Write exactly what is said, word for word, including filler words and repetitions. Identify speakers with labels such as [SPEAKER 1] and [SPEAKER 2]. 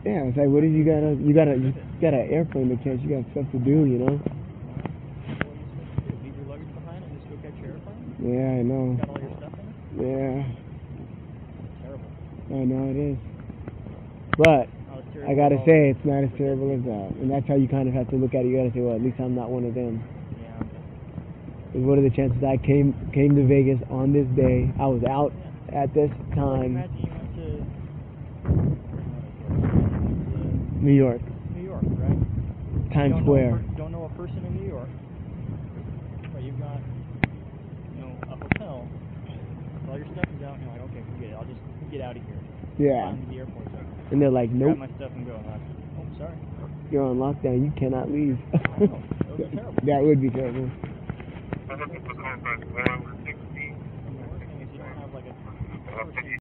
[SPEAKER 1] Yeah, it's like, what if you got a, you got a, you got an airplane to catch, you got stuff to do, you know?
[SPEAKER 2] Leave your luggage behind and just go catch your airplane?
[SPEAKER 1] Yeah, I know.
[SPEAKER 2] Got all your stuff in it?
[SPEAKER 1] Yeah.
[SPEAKER 2] Terrible.
[SPEAKER 1] I know it is. But, I gotta say, it's not as terrible as that. And that's how you kind of have to look at it. You gotta say, well, at least I'm not one of them.
[SPEAKER 2] Yeah.
[SPEAKER 1] Because what are the chances I came came to Vegas on this day? I was out yeah. at this time.
[SPEAKER 2] Imagine you went to
[SPEAKER 1] New York.
[SPEAKER 2] New York, right?
[SPEAKER 1] Times
[SPEAKER 2] you
[SPEAKER 1] Square.
[SPEAKER 2] You don't know a person in New York, but you've got, you know, a hotel. All your stuff is out, and you're like, okay, forget it. I'll just get out of here.
[SPEAKER 1] Yeah.
[SPEAKER 2] Find the airport. So
[SPEAKER 1] and they're like, nope.
[SPEAKER 2] Grab my stuff and go. And I'm like, oh, sorry.
[SPEAKER 1] You're on lockdown. You cannot leave.
[SPEAKER 2] Oh, that would be terrible.
[SPEAKER 1] That would be terrible.
[SPEAKER 2] The worst thing is you don't have like a person